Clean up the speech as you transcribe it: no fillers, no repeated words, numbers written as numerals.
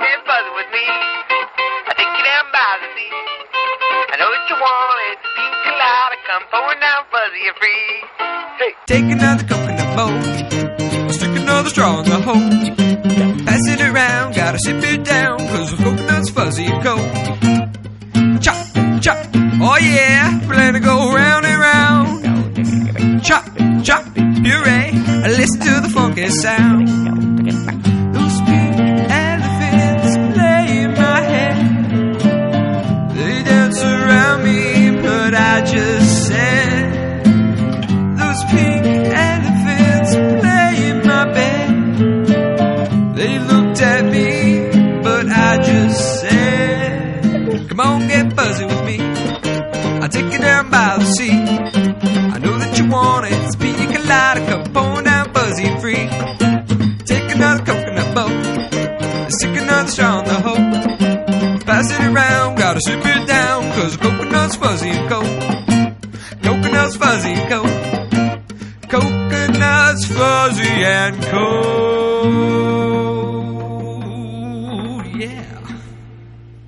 get fuzzy with me. I take you down by the sea. I know what you want, it's a pina colada. Come pouring down fuzzy and free. Hey. Take another coconut bowl, stick another straw in the hole. Pass it around, gotta sip it down, cause the coconut's fuzzy and cold. Chop, chop, oh yeah, plan to go round and round. Chop, chop, puree, listen to the funky sound. Those pink elephants play in my head. They dance around me, but I just said, those pink elephants play in my bed. They looked at me, but I just said, come on, get fuzzy with me. I'll take you down by the sea. I know that you want it, it's pina colada. Come pouring down fuzzy and free. Take another coconut bowl, stick another straw in the hole. Pass it around, gotta sip it down, cause the coconut's fuzzy and cold. Coconut's fuzzy and cold. Coconut's fuzzy and cold.